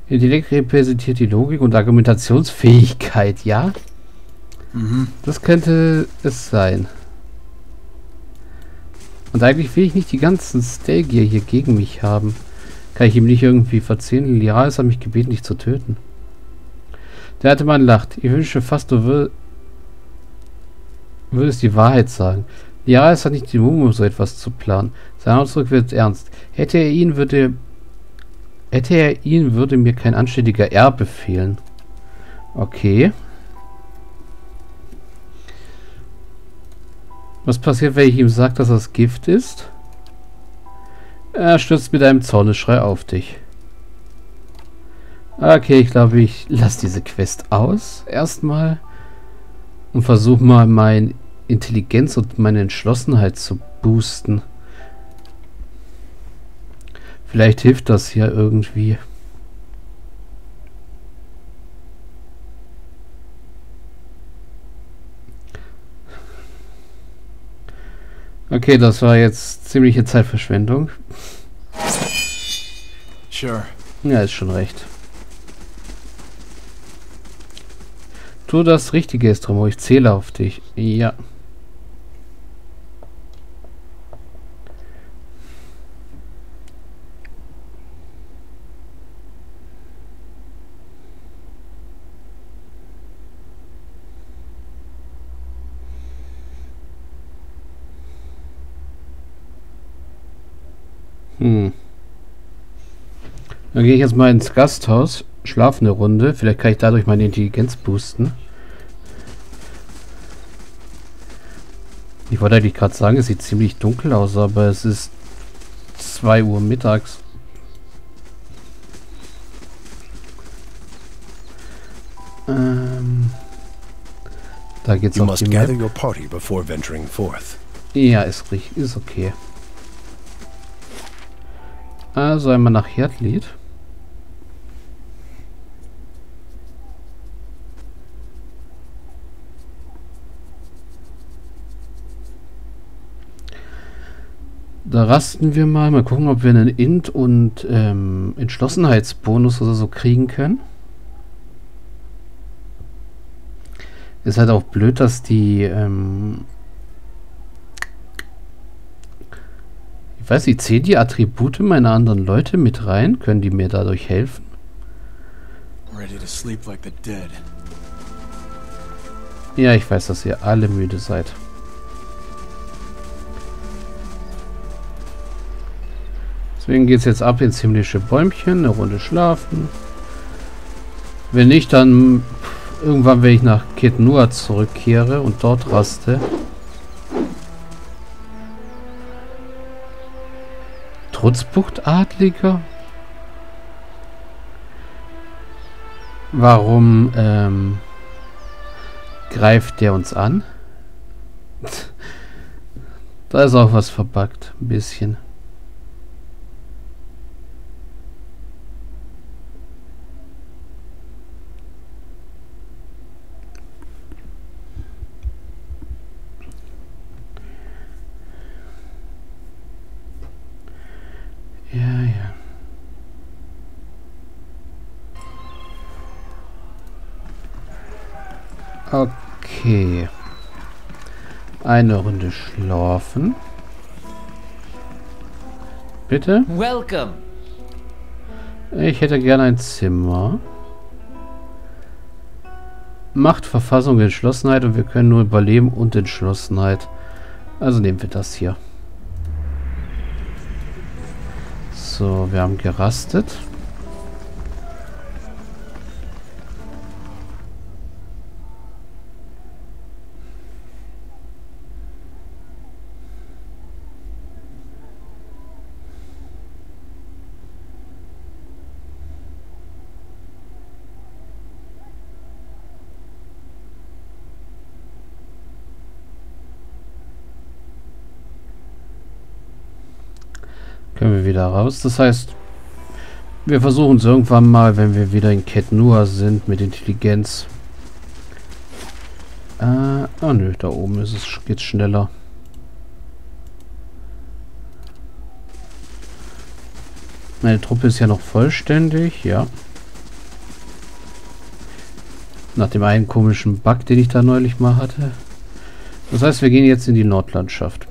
Intellekt repräsentiert die Logik und Argumentationsfähigkeit, ja? Mhm. Das könnte es sein. Und eigentlich will ich nicht die ganzen Stelgier hier gegen mich haben. Kann ich ihm nicht irgendwie verziehen? Liaris hat mich gebeten, dich zu töten. Der alte Mann lacht. Ich wünsche fast, du würdest die Wahrheit sagen. Liaris hat nicht die Mumm, um so etwas zu planen. Sein Ausdruck wird ernst. Hätte er ihn, würde mir kein anständiger Erbe fehlen. Okay. Was passiert, wenn ich ihm sage, dass das Gift ist? Er stürzt mit einem Zornesschrei auf dich. Okay, ich glaube, ich lasse diese Quest aus. Erstmal. Und versuche mal meine Intelligenz und meine Entschlossenheit zu boosten. Vielleicht hilft das hier irgendwie. Okay, das war jetzt ziemliche Zeitverschwendung. Sure. Ja, ist schon recht. Tu das Richtige, Estromo. Ich zähle auf dich. Ja. Dann gehe ich jetzt mal ins Gasthaus, schlafe eine Runde. Vielleicht kann ich dadurch meine Intelligenz boosten. Ich wollte eigentlich gerade sagen, es sieht ziemlich dunkel aus, aber es ist 2 Uhr mittags. Da geht's auf die Map. Ja, ist richtig, ist okay. Also einmal nach Herdlied. Da rasten wir mal. Mal gucken, ob wir einen Int- und Entschlossenheitsbonus oder so kriegen können. Ist halt auch blöd, dass die ich weiß nicht, zählen die Attribute meiner anderen Leute mit rein? Können die mir dadurch helfen? Ja, ich weiß, dass ihr alle müde seid. Deswegen geht es jetzt ab ins himmlische Bäumchen, eine Runde schlafen. Wenn nicht, dann irgendwann, wenn ich nach Khet Nua zurückkehre und dort raste. Trutzbuchtadliger? Warum greift der uns an? Da ist auch was verbuggt. Ein bisschen. Ja, ja. Okay. Eine Runde schlafen. Bitte? Welcome. Ich hätte gerne ein Zimmer. Macht, Verfassung, Entschlossenheit und wir können nur überleben und Entschlossenheit. Also nehmen wir das hier. So, wir haben gerastet. Können wir wieder raus. Das heißt, wir versuchen es irgendwann mal, wenn wir wieder in Khet Nua sind, mit Intelligenz. Oh nö, da oben ist es, geht's schneller. Meine Truppe ist ja noch vollständig, ja. Nach dem einen komischen Bug, den ich da neulich mal hatte. Das heißt, wir gehen jetzt in die Nordlandschaft.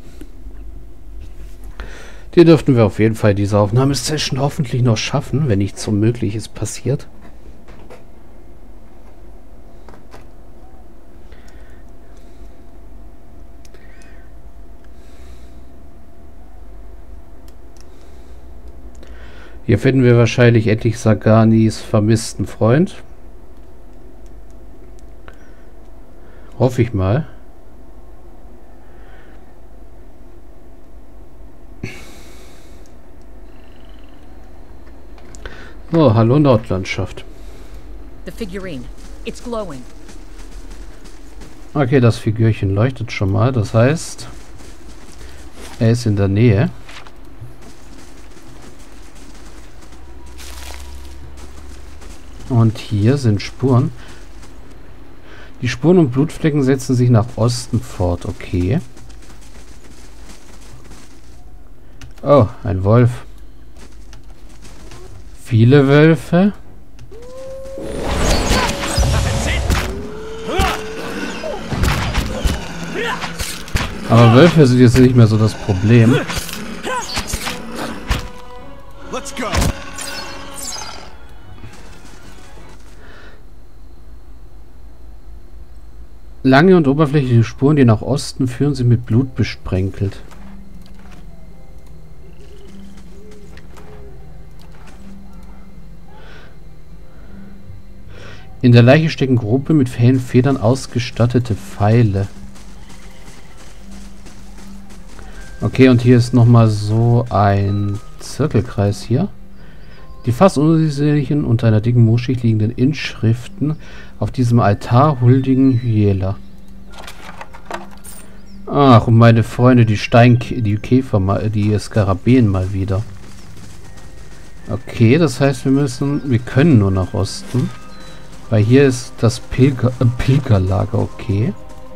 Die dürften wir auf jeden Fall diese Aufnahmesession hoffentlich noch schaffen, wenn nichts Unmögliches passiert. Hier finden wir wahrscheinlich endlich Saganis vermissten Freund. Hoffe ich mal. Oh, hallo Nordlandschaft. The figurine. It's glowing. Okay, das Figürchen leuchtet schon mal. Das heißt, er ist in der Nähe. Und hier sind Spuren. Die Spuren und Blutflecken setzen sich nach Osten fort. Okay. Oh, ein Wolf. Viele Wölfe. Aber Wölfe sind jetzt nicht mehr so das Problem. Let's go. Lange und oberflächliche Spuren, die nach Osten führen, sind mit Blut besprenkelt. In der Leiche stecken grobe, mit hellen Federn ausgestattete Pfeile. Okay, und hier ist nochmal so ein Zirkelkreis hier. Die fast unsichtlichen, unter einer dicken Moosschicht liegenden Inschriften auf diesem Altar huldigen Hyäla. Ach, und meine Freunde, die Käfer, die Skarabäen mal wieder. Okay, das heißt, wir können nur nach Osten. Weil hier ist das Pilgerlager, okay.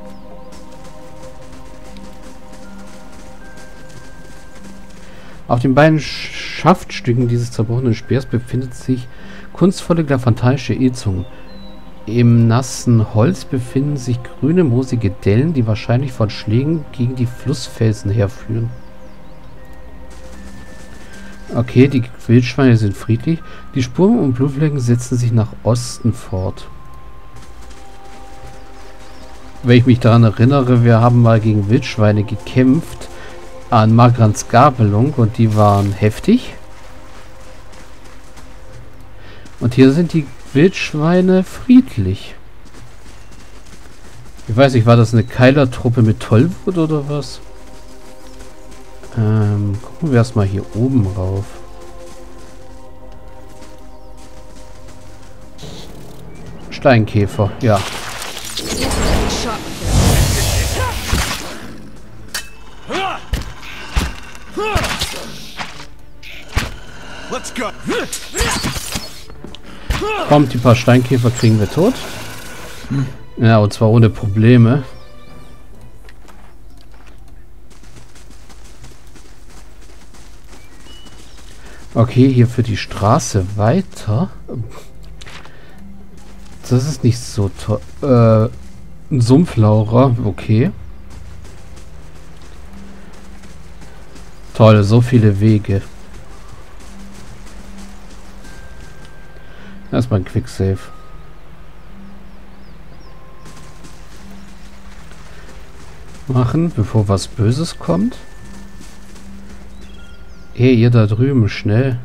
Auf den beiden Schaftstücken dieses zerbrochenen Speers befindet sich kunstvolle, glafantanische Ätzungen. Im nassen Holz befinden sich grüne, moosige Dellen, die wahrscheinlich von Schlägen gegen die Flussfelsen herführen. Okay, die Wildschweine sind friedlich. Die Spuren und Blutflecken setzen sich nach Osten fort. Wenn ich mich daran erinnere, wir haben mal gegen Wildschweine gekämpft an Magrans Gabelung und die waren heftig. Und hier sind die Wildschweine friedlich. Ich weiß nicht, war das eine Keilertruppe mit Tollwut oder was? Gucken wir erstmal hier oben rauf. Steinkäfer, ja. Let's go. Kommt, die paar Steinkäfer kriegen wir tot. Ja, und zwar ohne Probleme. Okay, hier für die Straße weiter. Das ist nicht so toll. Ein Sumpflaurer, okay. Toll, so viele Wege. Erstmal ein Quicksave. Machen, bevor was Böses kommt. Hey, ihr da drüben, schnell.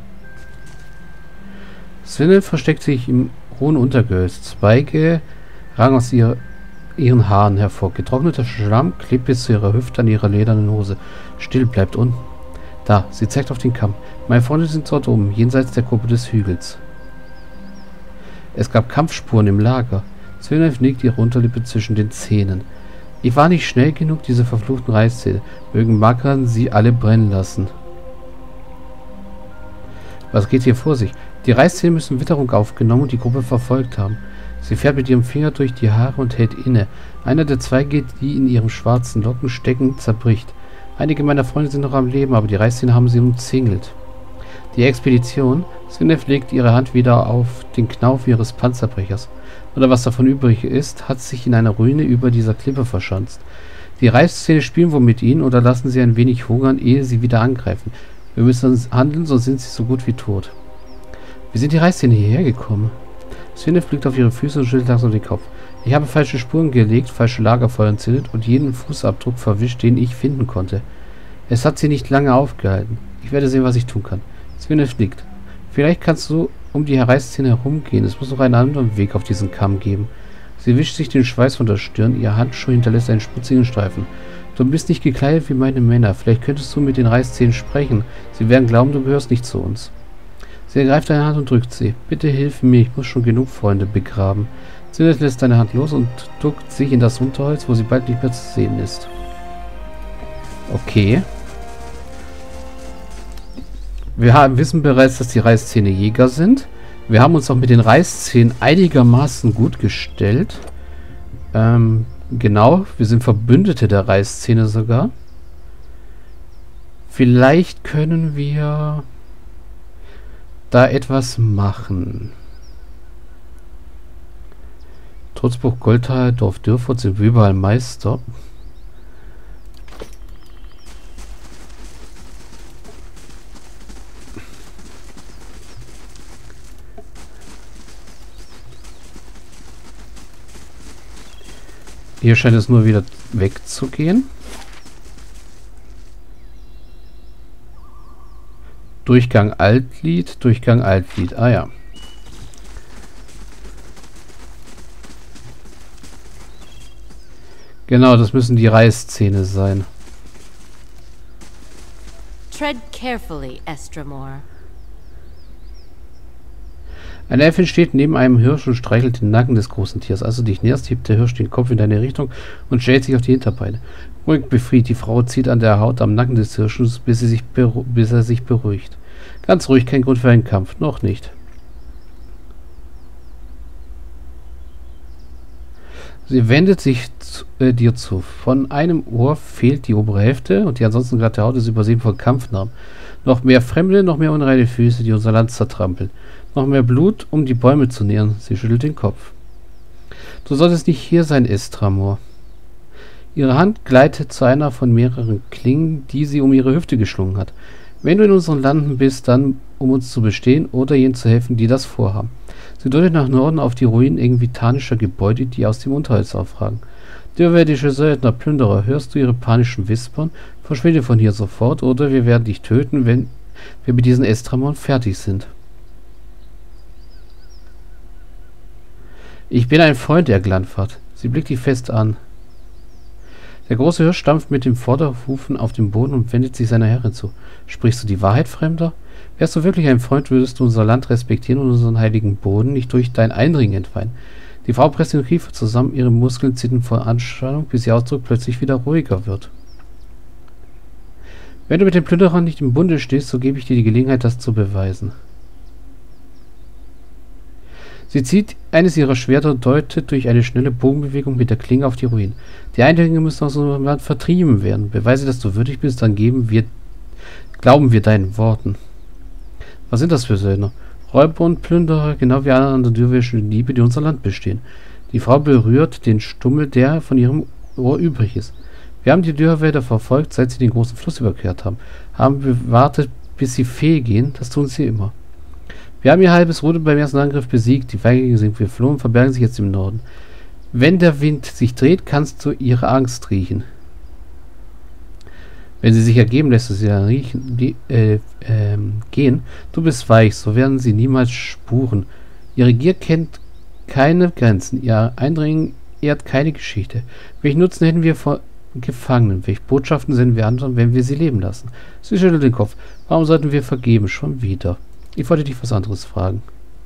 Swindle versteckt sich im hohen Untergehölz. Zweige ragen aus ihren Haaren hervor. Getrockneter Schlamm klebt bis zu ihrer Hüfte an ihrer ledernen Hose. Still, bleibt unten. Da, sie zeigt auf den Kamm. Meine Freunde sind dort oben, jenseits der Kuppe des Hügels. Es gab Kampfspuren im Lager. Swindle nickt ihre Unterlippe zwischen den Zähnen. Ich war nicht schnell genug, diese verfluchten Reißzähne. Mögen Magran sie alle brennen lassen. Was geht hier vor sich? Die Reißzähne müssen Witterung aufgenommen und die Gruppe verfolgt haben. Sie fährt mit ihrem Finger durch die Haare und hält inne. Einer der Zweige, die in ihren schwarzen Locken stecken, zerbricht. Einige meiner Freunde sind noch am Leben, aber die Reißzähne haben sie umzingelt. Die Expedition. Swindle legt ihre Hand wieder auf den Knauf ihres Panzerbrechers. oder was davon übrig ist, hat sich in einer Ruine über dieser Klippe verschanzt. Die Reißzähne spielen wohl mit ihnen oder lassen sie ein wenig hungern, ehe sie wieder angreifen. Wir müssen handeln, sonst sind sie so gut wie tot. Wie sind die Reißzähne hierher gekommen? Swineth blickt auf ihre Füße und schüttelt langsam den Kopf. Ich habe falsche Spuren gelegt, falsche Lagerfeuer entzündet und jeden Fußabdruck verwischt, den ich finden konnte. Es hat sie nicht lange aufgehalten. Ich werde sehen, was ich tun kann. Swineth nickt. Vielleicht kannst du um die Reißzähne herumgehen. Es muss noch einen anderen Weg auf diesen Kamm geben. Sie wischt sich den Schweiß von der Stirn. Ihr Handschuh hinterlässt einen schmutzigen Streifen. Du bist nicht gekleidet wie meine Männer. Vielleicht könntest du mit den Reißzähnen sprechen. Sie werden glauben, du gehörst nicht zu uns. Sie ergreift deine Hand und drückt sie. Bitte hilf mir, ich muss schon genug Freunde begraben. Swineth lässt deine Hand los und duckt sich in das Unterholz, wo sie bald nicht mehr zu sehen ist. Okay. Wir wissen bereits, dass die Reißzähne Jäger sind. Wir haben uns auch mit den Reißzähnen einigermaßen gut gestellt. Genau, wir sind Verbündete der Reißzähne sogar. Vielleicht können wir da etwas machen. Trutzburg, Goldtal, Dorf Dürfurt sind wir überall Meister. Hier scheint es nur wieder wegzugehen. Durchgang Altlied, Durchgang Altlied. Ah ja. Genau, das müssen die Reißzähne sein. Tread carefully, Estramor. Eine Elfin steht neben einem Hirsch und streichelt den Nacken des großen Tiers. Als du dich näherst, hebt der Hirsch den Kopf in deine Richtung und stellt sich auf die Hinterbeine. Ruhig befriedigt, die Frau zieht an der Haut am Nacken des Hirsches, bis er sich beruhigt. Ganz ruhig, kein Grund für einen Kampf. Noch nicht. Sie wendet sich dir zu. Von einem Ohr fehlt die obere Hälfte und die ansonsten glatte Haut ist übersehen von Kampfnarben. Noch mehr Fremde, noch mehr unreine Füße, die unser Land zertrampeln. Noch mehr Blut, um die Bäume zu nähren. Sie schüttelt den Kopf. Du solltest nicht hier sein, Estramor. Ihre Hand gleitet zu einer von mehreren Klingen, die sie um ihre Hüfte geschlungen hat. Wenn du in unseren Landen bist, dann um uns zu bestehen oder jenen zu helfen, die das vorhaben. Sie deutet nach Norden auf die Ruinen engvitanischer Gebäude, die aus dem Unterholz aufragen. Dürrwärdische Söldner, Plünderer, hörst du ihre panischen Wispern? Verschwinde von hier sofort, oder wir werden dich töten, wenn wir mit diesen Estramon fertig sind. Ich bin ein Freund der Glanfahrt. Sie blickt dich fest an. Der große Hirsch stampft mit dem Vorderhufen auf den Boden und wendet sich seiner Herrin zu. Sprichst du die Wahrheit, Fremder? Wärst du wirklich ein Freund, würdest du unser Land respektieren und unseren heiligen Boden nicht durch dein Eindringen entweihen. Die Frau presst den Kiefer zusammen, ihre Muskeln zittern vor Anspannung, bis ihr Ausdruck plötzlich wieder ruhiger wird. Wenn du mit den Plünderern nicht im Bunde stehst, so gebe ich dir die Gelegenheit, das zu beweisen. Sie zieht eines ihrer Schwerter und deutet durch eine schnelle Bogenbewegung mit der Klinge auf die Ruinen. Die Eindringlinge müssen aus unserem Land vertrieben werden. Beweise, dass du würdig bist, dann glauben wir deinen Worten. Was sind das für Söldner? Räuber und Plünderer, genau wie alle anderen dürrwärdischen Diebe, die unser Land bestehen. Die Frau berührt den Stummel, der von ihrem Ohr übrig ist. Wir haben die Dürrwälder verfolgt, seit sie den großen Fluss überquert haben. Haben gewartet, bis sie fehl gehen. Das tun sie immer. Wir haben ihr halbes Rudel beim ersten Angriff besiegt. Die Feiglinge sind geflohen und verbergen sich jetzt im Norden. Wenn der Wind sich dreht, kannst du ihre Angst riechen. Wenn sie sich ergeben, lässt du sie dann gehen. Du bist weich, so werden sie niemals spuren. Ihre Gier kennt keine Grenzen. Ihr Eindringen ehrt keine Geschichte. Welchen Nutzen hätten wir vor Gefangenen? Welche Botschaften senden wir anderen, wenn wir sie leben lassen? Sie schüttelt den Kopf. Warum sollten wir vergeben? Schon wieder. Ich wollte dich was anderes fragen.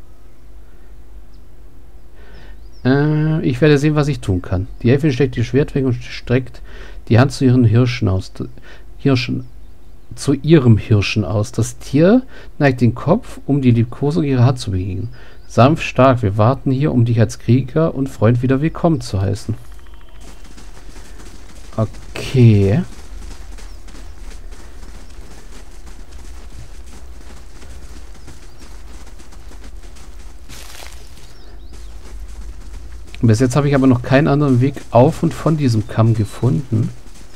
Ich werde sehen, was ich tun kann. Die Elfin steckt ihr Schwert weg und streckt die Hand zu ihrem Hirschen aus. Das Tier neigt den Kopf, um die Liebkosung ihrer Hand zu begegnen. Sanft, stark, wir warten hier, um dich als Krieger und Freund wieder willkommen zu heißen. Okay. Bis jetzt habe ich aber noch keinen anderen Weg auf und von diesem Kamm gefunden.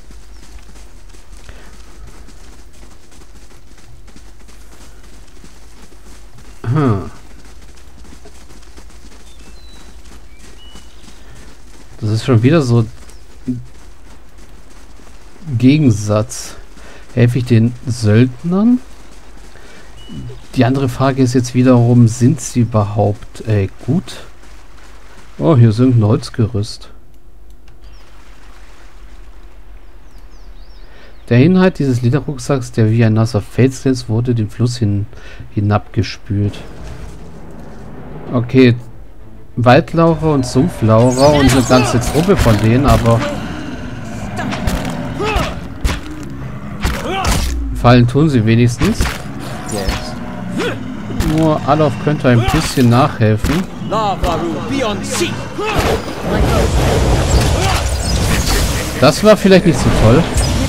Das ist schon wieder so ein Gegensatz. Helfe ich den Söldnern? Die andere Frage ist jetzt wiederum, sind sie überhaupt gut? Oh, hier ist irgendein Holzgerüst. Der Inhalt dieses Lederrucksacks, der wie ein nasser Fels ist, wurde den Fluss hinabgespült. Okay, Waldlaucher und Sumpflaucher und eine ganze Truppe von denen, aber fallen tun sie wenigstens. Nur Alof könnte ein bisschen nachhelfen. Das war vielleicht nicht so toll.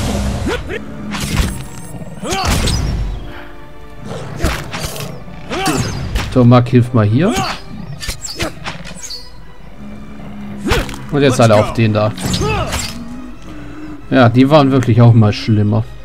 Tomak, hilf mal hier. Und jetzt alle auf den da. Ja, die waren wirklich auch mal schlimmer.